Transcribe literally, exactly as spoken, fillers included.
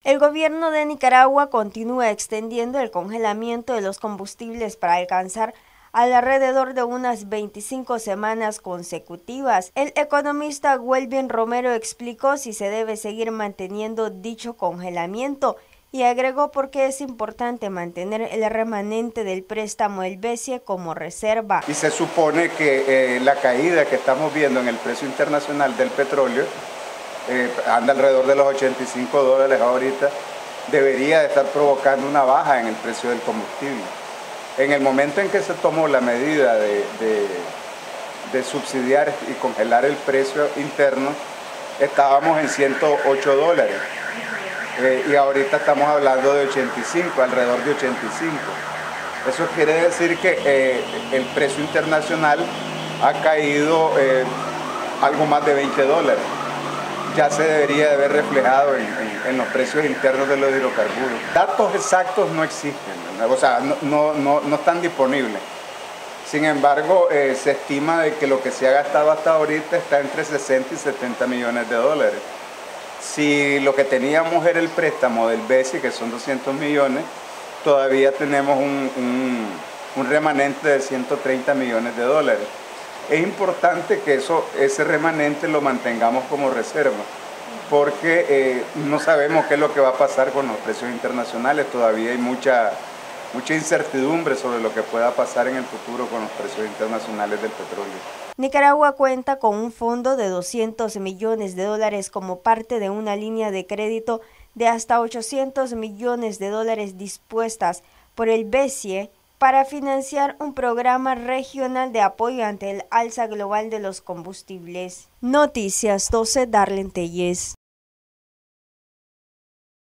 El gobierno de Nicaragua continúa extendiendo el congelamiento de los combustibles para alcanzar alrededor de unas veinticinco semanas consecutivas. El economista Welvin Romero explicó si se debe seguir manteniendo dicho congelamiento y agregó por qué es importante mantener el remanente del préstamo del BESIE como reserva. Y se supone que eh, la caída que estamos viendo en el precio internacional del petróleo Eh, anda alrededor de los ochenta y cinco dólares ahorita, debería de estar provocando una baja en el precio del combustible. En el momento en que se tomó la medida de, de, de subsidiar y congelar el precio interno, estábamos en ciento ocho dólares eh, y ahorita estamos hablando de ochenta y cinco, alrededor de ochenta y cinco. Eso quiere decir que eh, el precio internacional ha caído eh, algo más de veinte dólares. Ya se debería de ver reflejado en, en, en los precios internos de los hidrocarburos. Datos exactos no existen, ¿verdad? O sea, no, no, no, no están disponibles. Sin embargo, eh, se estima de que lo que se ha gastado hasta ahorita está entre sesenta y setenta millones de dólares. Si lo que teníamos era el préstamo del BESIE, que son doscientos millones, todavía tenemos un, un, un remanente de ciento treinta millones de dólares. Es importante que eso, ese remanente lo mantengamos como reserva, porque eh, no sabemos qué es lo que va a pasar con los precios internacionales. Todavía hay mucha, mucha incertidumbre sobre lo que pueda pasar en el futuro con los precios internacionales del petróleo. Nicaragua cuenta con un fondo de doscientos millones de dólares como parte de una línea de crédito de hasta ochocientos millones de dólares dispuestas por el BESIE para financiar un programa regional de apoyo ante el alza global de los combustibles. Noticias doce, Darlene Telles.